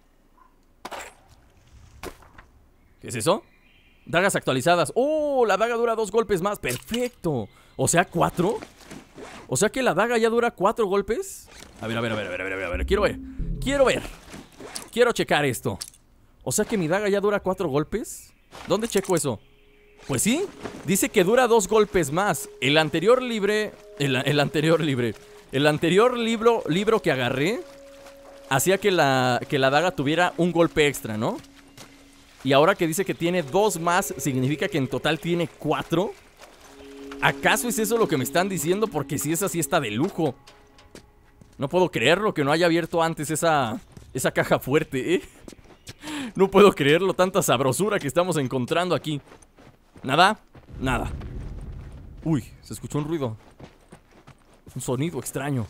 Speaker 1: ¿Qué es eso? Dagas actualizadas. ¡Oh! La daga dura 2 golpes más. ¡Perfecto! O sea, 4. O sea que la daga ya dura 4 golpes. A ver. Quiero ver. Quiero checar esto. O sea que mi daga ya dura 4 golpes. ¿Dónde checo eso? Pues sí, dice que dura 2 golpes más. El anterior libro que agarré hacía que la daga tuviera un golpe extra, ¿no? Y ahora que dice que tiene 2 más, significa que en total tiene 4. ¿Acaso es eso lo que me están diciendo? Porque si es así está de lujo. No puedo creerlo que no haya abierto antes esa caja fuerte, No puedo creerlo, tanta sabrosura que estamos encontrando aquí. ¿Nada? Nada. Uy, se escuchó un ruido. Un sonido extraño.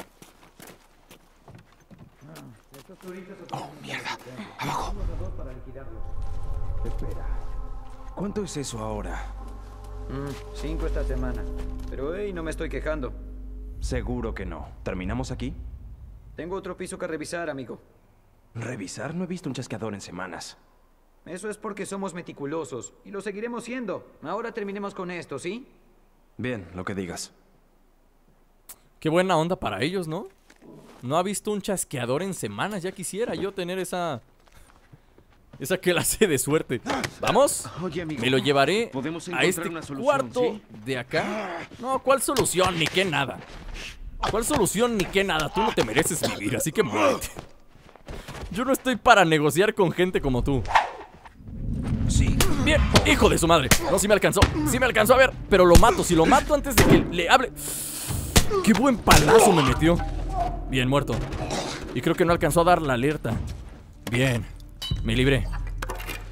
Speaker 6: Oh, mierda. Abajo.
Speaker 4: Espera. ¿Cuánto es eso ahora?
Speaker 10: 5 esta semana. Pero hey, no me estoy quejando.
Speaker 8: Seguro que no. ¿Terminamos aquí?
Speaker 10: Tengo otro piso que revisar, amigo.
Speaker 8: ¿Revisar? No he visto un chasqueador en semanas.
Speaker 10: Eso es porque somos meticulosos. Y lo seguiremos siendo. Ahora terminemos con esto, ¿sí?
Speaker 8: Bien, lo que digas.
Speaker 1: Qué buena onda para ellos, ¿no? No ha visto un chasqueador en semanas. Ya quisiera yo tener esa clase de suerte. ¿Vamos?
Speaker 9: Oye, amigo,
Speaker 1: me lo llevaré
Speaker 9: podemos
Speaker 1: a este
Speaker 9: una solución,
Speaker 1: cuarto
Speaker 9: ¿sí?
Speaker 1: de acá. No, ¿cuál solución? Ni qué nada. ¿Cuál solución? Ni qué nada. Tú no te mereces vivir, así que muérete. Yo no estoy para negociar con gente como tú.
Speaker 4: Sí.
Speaker 1: Bien, hijo de su madre. No, sí me alcanzó a ver. Pero lo mato, si lo mato antes de que le hable. Qué buen palazo me metió. Bien, muerto. Y creo que no alcanzó a dar la alerta. Bien, me libré.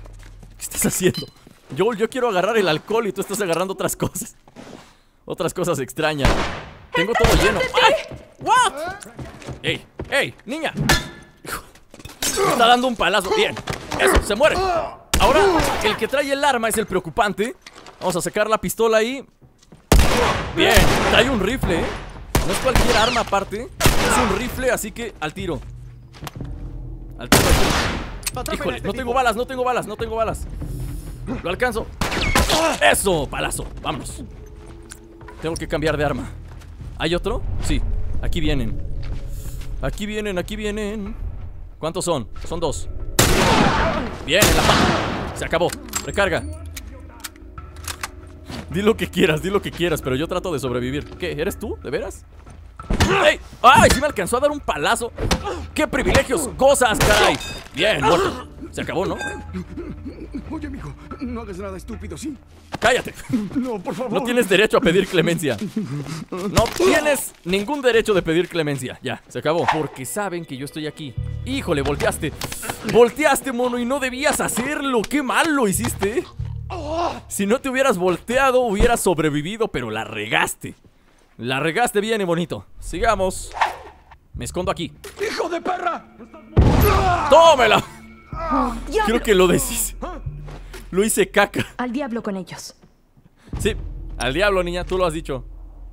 Speaker 1: estás haciendo? Yo quiero agarrar el alcohol y tú estás agarrando otras cosas. Otras cosas extrañas. Tengo todo lleno. ¡Ay! ¿What? ¡Ey! ¡Ey! ¡Niña! Me está dando un palazo. Bien. Eso, se muere. Ahora, el que trae el arma es el preocupante. Vamos a sacar la pistola ahí. Bien. Trae un rifle, ¿eh? No es cualquier arma aparte. Es un rifle, así que al tiro. Al tiro, al tiro. Híjole, no tengo balas, no tengo balas, no tengo balas. Lo alcanzo. ¡Eso! Palazo. Vámonos. Tengo que cambiar de arma. ¿Hay otro? Sí. Aquí vienen. Aquí vienen, aquí vienen. ¿Cuántos son? Son 2. Bien, en la pata. Se acabó. Recarga. Di lo que quieras, pero yo trato de sobrevivir. ¿Qué? ¿Eres tú? ¿De veras? ¡Ey! ¡Ay! Sí me alcanzó a dar un palazo. ¡Qué privilegios gozas, caray! Bien, muerto. Se acabó, ¿no?
Speaker 9: Oye, amigo, no hagas nada estúpido, ¿sí?
Speaker 1: ¡Cállate!
Speaker 9: No, por favor.
Speaker 1: No tienes derecho a pedir clemencia. No tienes ningún derecho de pedir clemencia. Ya, se acabó. Porque saben que yo estoy aquí. ¡Híjole, volteaste! ¡Volteaste, mono! Y no debías hacerlo. ¡Qué mal lo hiciste! Si no te hubieras volteado, hubieras sobrevivido, pero la regaste. La regaste bien y bonito. Sigamos. Me escondo aquí.
Speaker 4: ¡Hijo de perra!
Speaker 1: ¡Tómela!
Speaker 3: Oh,
Speaker 1: Creo que lo decís. Lo hice caca.
Speaker 3: Al diablo con ellos.
Speaker 1: Sí, al diablo, niña, tú lo has dicho.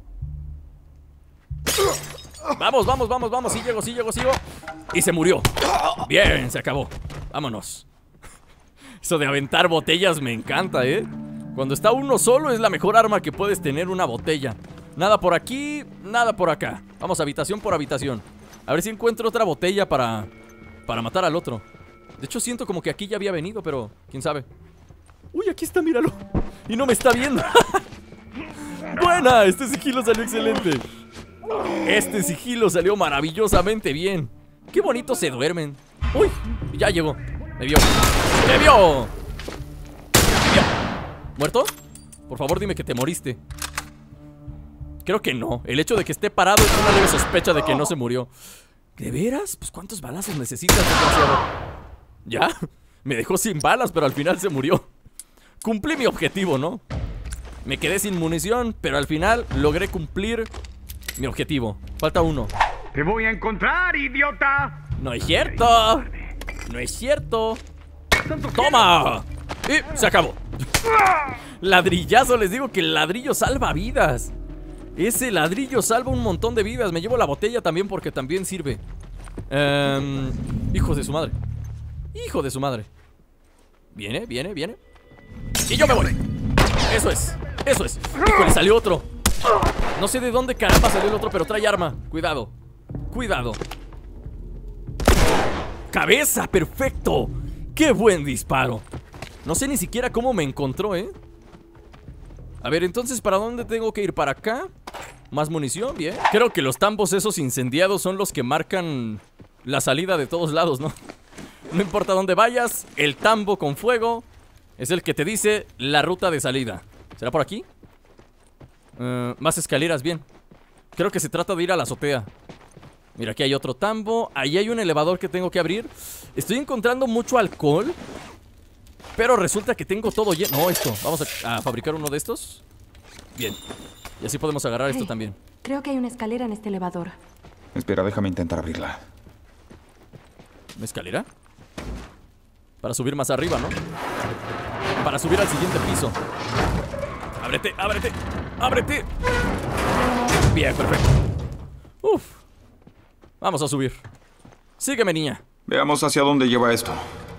Speaker 1: Vamos, vamos, vamos, vamos. Sí llego, sí llego, sigo. Y se murió. Bien, se acabó. Vámonos. Eso de aventar botellas me encanta, ¿eh? Cuando está uno solo es la mejor arma que puedes tener, una botella. Nada por aquí, nada por acá. Vamos habitación por habitación. A ver si encuentro otra botella para matar al otro. De hecho siento como que aquí ya había venido, pero quién sabe. Uy, aquí está, míralo. Y no me está viendo. Buena, este sigilo salió excelente. Este sigilo salió maravillosamente bien. Qué bonito se duermen. Uy, ya llegó. Me vio. ¡Me vio! ¡Me vio! ¿Muerto? Por favor, dime que te moriste. Creo que no. El hecho de que esté parado es una leve sospecha de que no se murió. ¿De veras? Pues ¿cuántos balazos necesitas, desgraciado? ¿Ya? Me dejó sin balas, pero al final se murió. Cumplí mi objetivo, ¿no? Me quedé sin munición, pero al final logré cumplir mi objetivo. Falta uno.
Speaker 11: ¡Te voy a encontrar, idiota!
Speaker 1: ¡No es cierto! ¡No es cierto! ¡Toma! Y se acabó. Ladrillazo, les digo que el ladrillo salva vidas. Ese ladrillo salva un montón de vidas. Me llevo la botella también porque también sirve. Hijo de su madre. Hijo de su madre. Viene, viene, viene. Y yo me voy. Eso es, eso es. Híjole, salió otro. No sé de dónde caramba salió el otro, pero trae arma. Cuidado, cuidado. Cabeza, perfecto. Qué buen disparo. No sé ni siquiera cómo me encontró, ¿eh? A ver, entonces, ¿para dónde tengo que ir? ¿Para acá? Más munición, bien. Creo que los tambos esos incendiados son los que marcan la salida de todos lados, ¿no? No importa dónde vayas, el tambo con fuego es el que te dice la ruta de salida. ¿Será por aquí? Más escaleras, bien. Creo que se trata de ir a la azotea. Mira, aquí hay otro tambo. Ahí hay un elevador que tengo que abrir. Estoy encontrando mucho alcohol, pero resulta que tengo todo lleno. No, esto, vamos a fabricar uno de estos. Bien, y así podemos agarrar esto también.
Speaker 3: Creo que hay una escalera en este elevador.
Speaker 2: Espera, déjame intentar abrirla.
Speaker 1: ¿Una escalera? Para subir más arriba, ¿no? Para subir al siguiente piso. ¡Ábrete, ábrete! ¡Ábrete! Bien, perfecto. Uf. Vamos a subir. Sígueme, niña.
Speaker 6: Veamos hacia dónde lleva esto.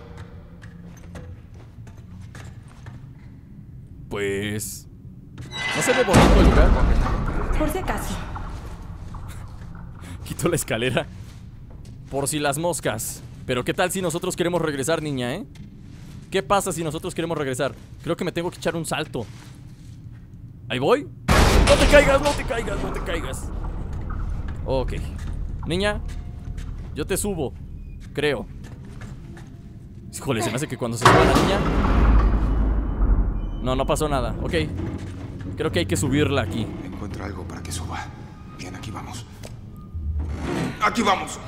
Speaker 1: Pues... no se ve bonito el lugar.
Speaker 3: Por si acaso.
Speaker 1: Quito la escalera. Por si las moscas. Pero ¿qué tal si nosotros queremos regresar, niña, eh? ¿Qué pasa si nosotros queremos regresar? Creo que me tengo que echar un salto. Ahí voy. No te caigas, no te caigas, no te caigas. Ok. Niña, yo te subo. Creo. Híjole, se me hace que cuando se suba la niña... No, no pasó nada. Ok. Creo que hay que subirla aquí.
Speaker 6: Encuentra algo para que suba. Bien, aquí vamos. ¡Aquí vamos!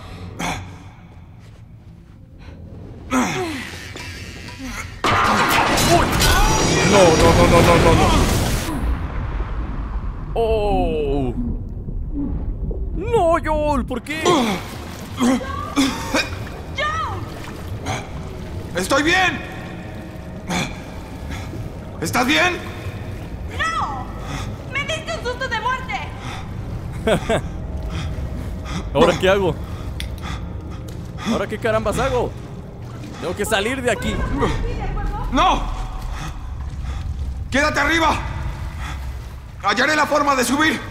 Speaker 1: Oh. No, Joel, ¿por qué?
Speaker 6: ¡Estoy bien! ¿Estás bien?
Speaker 12: ¡No! ¡Me diste un susto de muerte!
Speaker 1: ¿Ahora qué hago? ¿Ahora qué carambas hago? Tengo que salir de aquí.
Speaker 6: ¡No! ¡Quédate arriba! ¡Hallaré la forma de subir!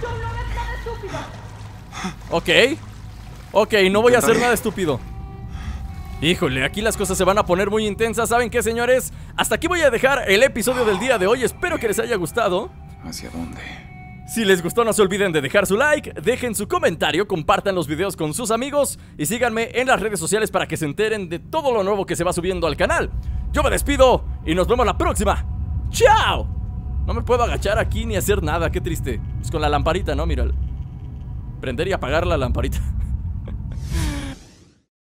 Speaker 1: Ok, no voy a hacer nada estúpido. Híjole, aquí las cosas se van a poner muy intensas. ¿Saben qué, señores? Hasta aquí voy a dejar el episodio del día de hoy. Espero que les haya gustado.
Speaker 2: ¿Hacia dónde?
Speaker 1: Si les gustó, no se olviden de dejar su like, dejen su comentario, compartan los videos con sus amigos y síganme en las redes sociales para que se enteren de todo lo nuevo que se va subiendo al canal. Yo me despido y nos vemos la próxima. ¡Chao! No me puedo agachar aquí ni hacer nada, qué triste. Pues con la lamparita, ¿no? Mira. Prender y apagar la lamparita.